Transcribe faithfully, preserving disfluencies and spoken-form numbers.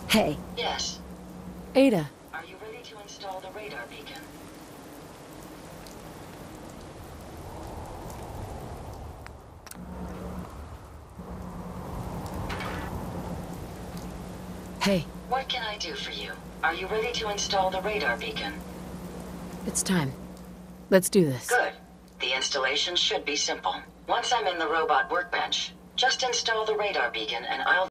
Hey. Yes. Ada. Are you ready to install the radar beacon? Hey. What can I do for you? Are you ready to install the radar beacon? It's time. Let's do this. Good. The installation should be simple. Once I'm in the robot workbench, just install the radar beacon and I'll